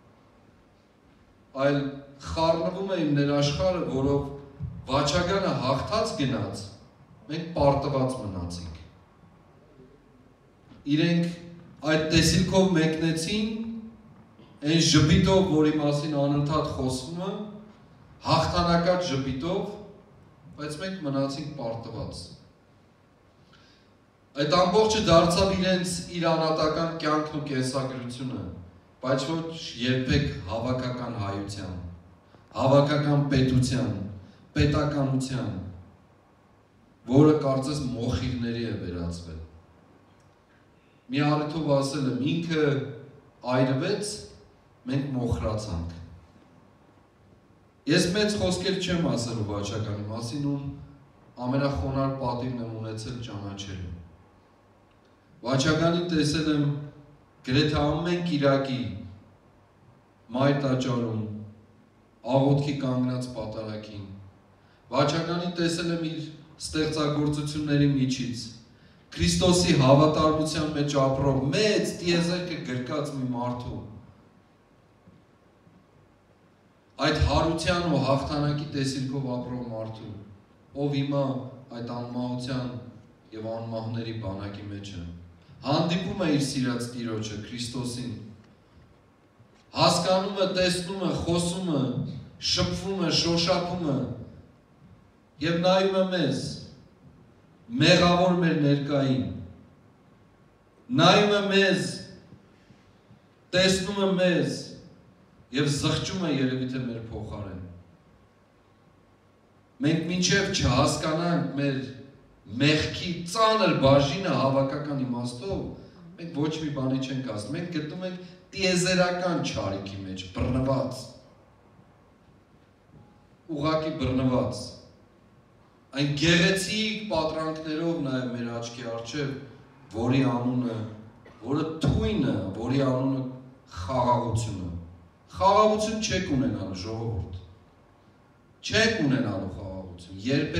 այլ խառնվում է իմ ներաշխարհը, որով Վաչագանը հաղթած գնաց, մենք պարտված մնացինք։ Իրենք այդ տեսիլքով մեկնեցին, այն ժպիտով, որի մասին անընդհատ խոսվում է, հաղթանակած ժպիտով, բայց մենք մնացինք պարտված։ Այդ ամբողջը դարձավ իրենց իր անհատական կյանքն ու կենսագրությունը, բայց ոչ երբեք հավաքական հայության, հավաքական պետության, պետականության, որը կարծես մոխիրների է վերածվել։ Մի առիթով ասել եմ, ինքը այրվեց, մենք մոխրացանք։ Ես մեծ խոսքեր չեմ ասելու Վաչագանի մասին, ում ամենախոնար պատիվն եմ ունեցել ճանաչելու։ Վաչագանին տեսել եմ գրեթե ամեն կիրակի մայր տաճարում, աղոթքի կանգնած պատարագին։ Վաչագանին տեսել եմ իր ստեղծագործությունների միջից Քրիստոսի հավատարմության մեջ ապրող մեծ տիեզերքը գրկած մի մարդու այդ հարության ու հաղթանակի տեսիլքով ապրող մարդու ով հիմա այդ անմահության եւ անմահների բանակի մեջ է հանդիպում է իր սիրած Տիրոջը Քրիստոսին հասկանում է, տեսնում է, խոսում է, շփվում է, շոշափում է եւ նայում է մեզ մեղավոր մեր ներկային նայում է մեզ տեսնում է մեզ եւ զղջում է երևի թե մեր փոխարեն մենք մինչեւ չհասկանանք մեր մեղքի ծանր բաժինը հավաքական իմաստով մենք ոչ մի բանի չենք ասում մենք գտնում ենք տիեզերական չարիքի մեջ բռնված ուղղակի բռնված այն գեղեցիկ պատրանքներով նաեւ մեր աչքի առջև որի անունը որը թույն է որի անունը խաղաղություն է խաղաղություն չեք ունենալու ժողովուրդ չեք ունենալու խաղաղություն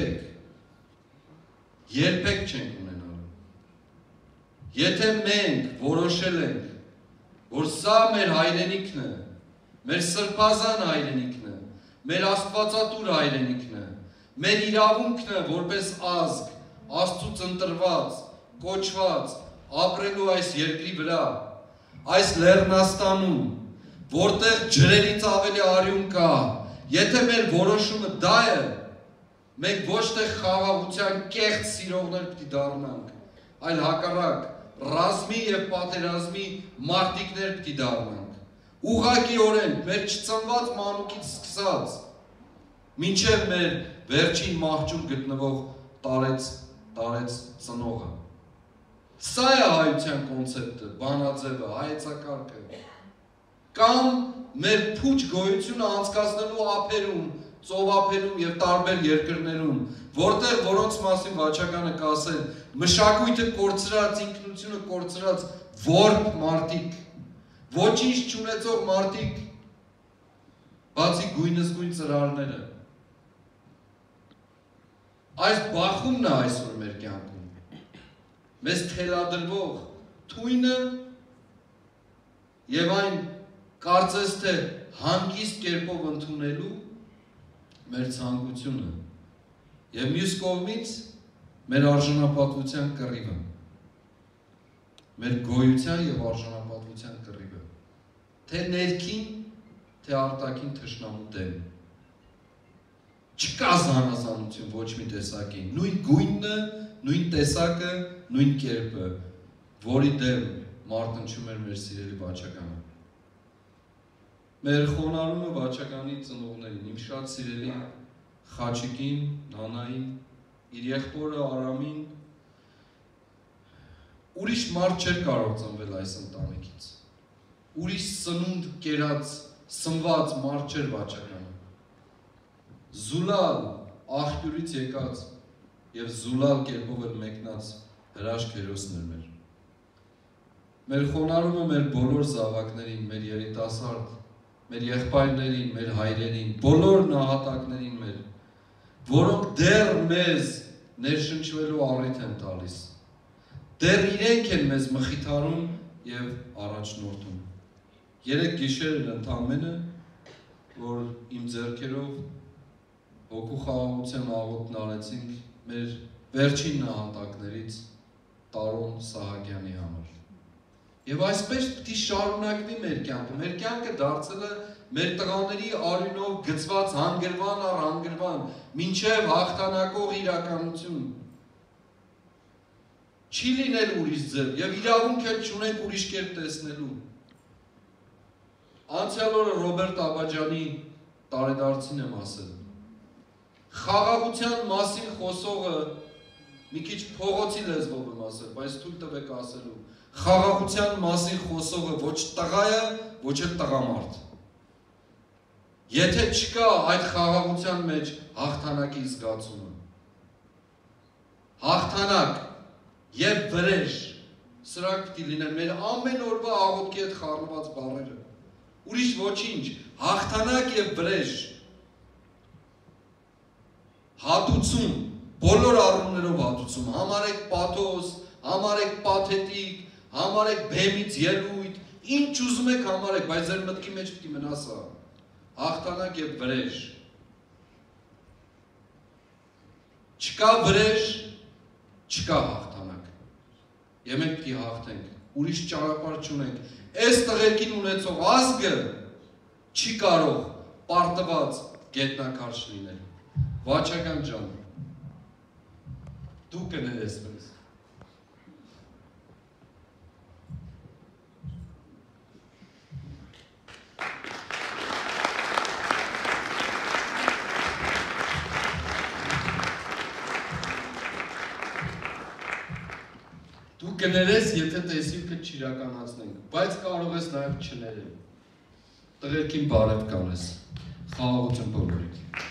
երբեք չենք ունենալու եթե մենք որոշել ենք որ սա մեր հայրենիքն է մեր սրբազան հայրենիքն է մեր աստվածատուր հայրենիքն է մեր իրավունքն է որպես ազգ Աստծուց ընտրված կոչված ապրելու այս երկրի վրա այս Լեռնաստանում որտեղ ջրերից ավելի արյուն կա, եթե մեր որոշումը դա է, մենք ոչ թե խաղաղության կեղծ սիրողներ պիտի դառնանք, այլ հակառակ ռազմի եւ պատերազմի մարտիկներ պիտի դառնանք։ Ուղղակիորեն մեր չծնված մանուկից սկսած մինչև մեր վերջին մահճում գտնվող տարեց ծնողը։ Սա է հայության կոնցեպտը, բանաձևը, հայեցակարգը։ Կամ մեր փուչ գոյությունը անցկացնելու ափերում, ծովափերում եւ տարբեր երկրներում, որտեղ որոնց մասին վաճականը կասել, մշակույթը կորցրած, ինքնությունը կորցրած որբ մարդիկ, ոչինչ չունեցող մարդիկ, բացի գույնզգույն ծրարները։ Այս բախումն է այսօր մեր կյանքում։ Մեզ թելադրվող թույնը եւ այն կարծես թե հանգիստ կերպով ընդունելու մեր ցանկությունը եւ մյուս կողմից մեր արժանապատվության կռիվը մեր գոյության եւ արժանապատվության կռիվը թե ներքին թե արտաքին թշնամու դեմ չկա զանազանություն ոչ մի տեսակի նույն գույնը նույն տեսակը նույն կերպը որի դեմ մարտնչում էր մեր սիրելի վաճականը մեր խոնարհումը վաճականի ծնողներին, իմ շատ սիրելի Խաչիկին, Նանային, իր եղբորը Արամին, ուրիշ մարդ չէր կարող ծնվել այս ընտանիքից, ուրիշ սնունդ կերած, սնված մարդ չէր վաճականը, զուլալ աղբյուրից եկած և զուլալ կերպով էր մեկնած հրաշք հերոսն էր մեր։ Մեր խոնարհումը մեր բոլոր զավակներին, մեր երիտասարդ մեր եղբայրներին, մեր հայրերին, բոլոր նահատակներին մեր, որոնք դեռ մեզ ներշնչվելու առիթ են տալիս, դեռ իրենք են մեզ մխիթարում և առաջնորդում։ Երեկ գիշերն ընդամենը, որ իմ ձեռքերով հոգու խաղաղության աղոթն արեցինք մեր վերջին նահատակներից Տարոն Սահակյանի համար։ Եվ այսպես պիտի շարունակվի մեր կյանքը, մեր կյանքը դարձել է մեր տղաների արյունով գծված հանգրվան առ հանգրվան, մինչև հաղթանակող իրականություն։ Չի լինել ուրիշ ձև, և իրավունք էլ չունենք ուրիշ կերպ տեսնելու։ Անցյալ օրը Ռոբերտ Աբաջանի տարեդարձին եմ ասել։ Խաղաղության մասին խոսողը մի քիչ փողոցի լեզվով եմ ասել, բայց թույլ տվեք ասելու։ Խաղաղության մասին խոսողը ոչ տղա է, ոչ էլ տղամարդ։ Եթե չկա այդ խաղաղության մեջ հաղթանակի զգացումը։ Հաղթանակ և վրեժ, սրանք պիտի լինեն մեր ամեն օրվա աղոթքի հետ խառնված բառերը։ Ուրիշ ոչինչ, հաղթանակ և վրեժ։ Հատուցում, բոլոր առումներով հատուցում, համարեք պաթոս, համարեք պաթետիկ, համարեք բեմից ելույթ, ինչ ուզում եք համարեք, բայց ձեր մտքի մեջ պիտի մնա սա, հաղթանակ եւ վրեժ, չկա վրեժ, չկա հաղթանակ, եւ մենք պիտի հաղթենք, ուրիշ ճանապարհ չունենք, այս տղերքին ունեցող ազգը չի կարող պարտված գետնակարճ լինել, Վաչագան ջան, դու կներես մեզ։ Դու կներես, եթե տեսիլքը չիրականացնենք, բայց կարող ես նաև չներել։ Տղերքին բարև կանես, խաղաղություն բոլորիք։